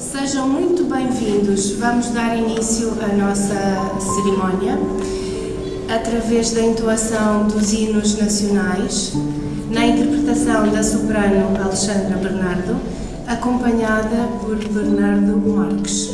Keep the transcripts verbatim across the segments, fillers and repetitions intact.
Sejam muito bem-vindos. Vamos dar início à nossa cerimónia através da entoação dos hinos nacionais, na interpretação da soprano Alexandra Bernardo, acompanhada por Bernardo Marques.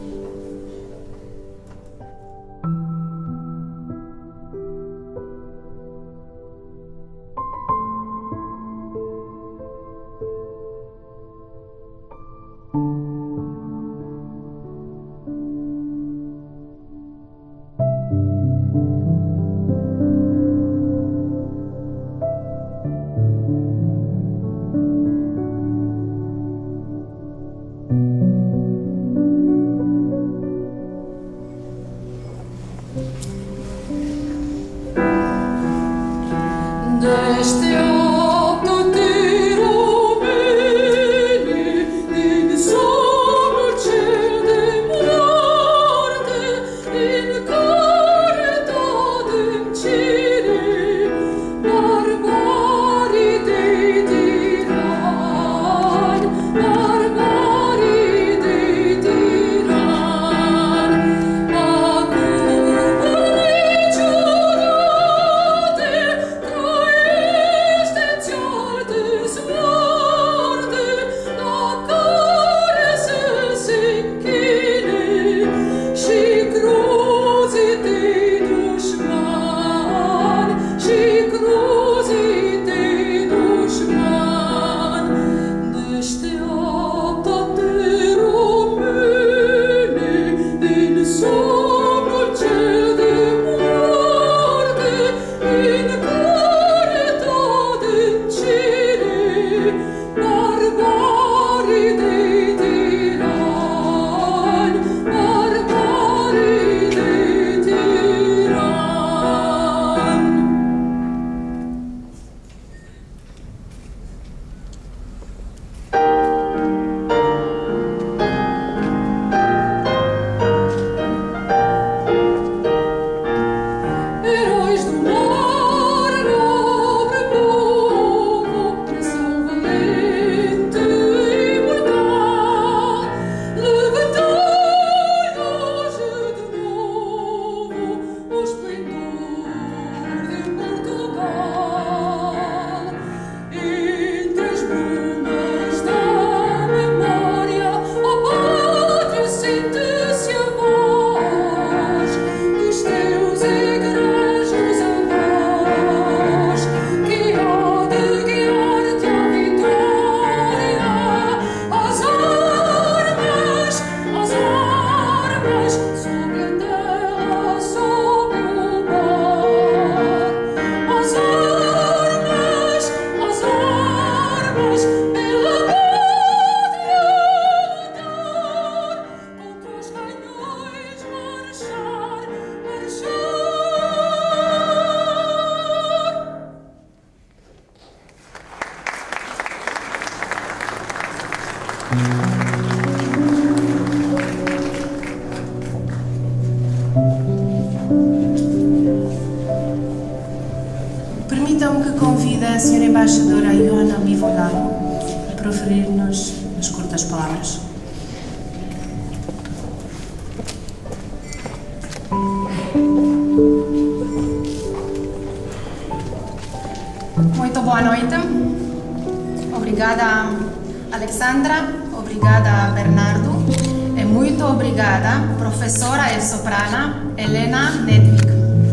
Permitam que convide a senhora Embaixadora Ioana Bivolaro a proferir-nos as curtas palavras. Muito boa noite. Obrigada, Alexandra. Obrigada, Bernardo. E muito obrigada, professora e soprana Helena Nedvig.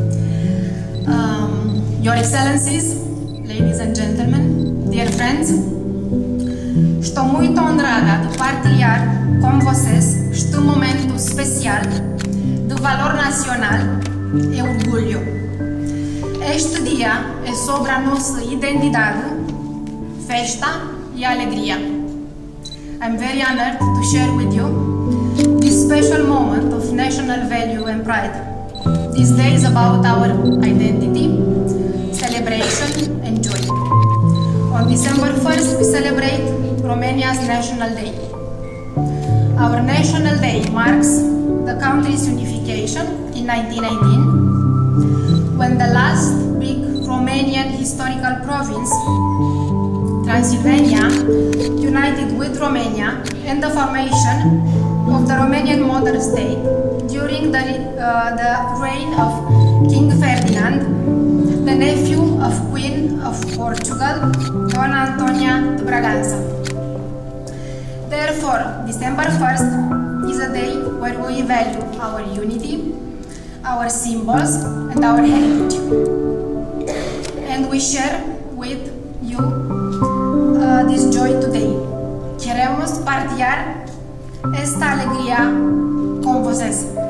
Um, Your Excellencies, ladies and gentlemen, dear friends, estou muito honrada de partilhar com vocês este momento especial de valor nacional e orgulho. Este dia é sobre a nossa identidade, festa e alegria. I'm very honored to share with you this special moment of national value and pride. This day is about our identity, celebration and joy. On December first, we celebrate Romania's National Day. Our National Day marks the country's unification in nineteen nineteen, when the last big Romanian historical province, Transylvania, united with Romania in the formation of the Romanian modern state during the, uh, the reign of King Ferdinand, the nephew of Queen of Portugal, Dona Antonia de Bragança. Therefore, December first is a day where we value our unity, our symbols, and our heritage. And we share with you uh, this joy today. Queremos partilhar esta alegria com vocês.